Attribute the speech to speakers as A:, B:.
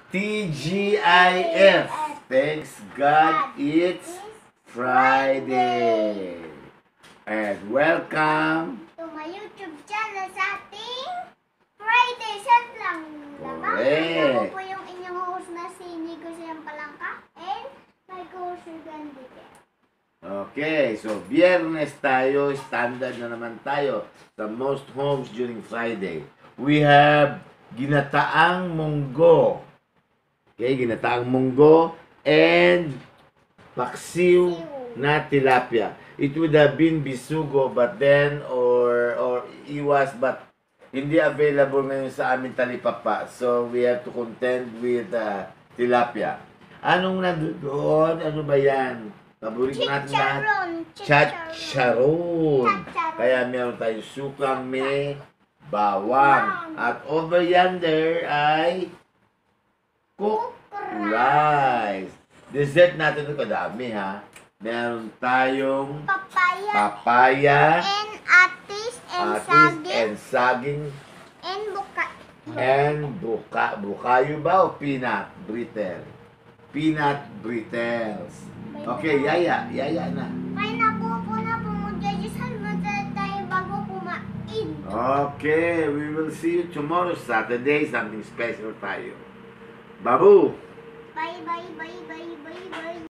A: TGIF. Thanks God it's Friday. And welcome
B: to my YouTube channel sa ating Friday Set lang lamang.
A: Correct.
B: Ako po yung inyong host na si Nico Siyang Palangka and my co-host si Gandhi.
A: Okay, so biyernes tayo, standard na naman tayo sa most homes during Friday. We have ginataang munggo. Okay, ginataang munggo and paksiw na tilapia. It would have been bisugo but then or iwas but hindi available ngayon sa amin talipapa. So we have to contend with tilapia. Anong nandoon? Ano ba yan? Paborito natin na chacharon. Kaya meron tayong sukang may bawang. At over yonder ay cooked rice. Dessert natin ito kadami ha. Meron tayong papaya
B: and atis
A: and saging
B: and
A: bukayo ba o peanut brittle? Peanut brittles. Okay, yaya na.
B: Kaya napupo na po mo judgesan mo tayo bago kumain.
A: Okay, we will see you tomorrow Saturday. Something special tayo. Babu!
B: Bye.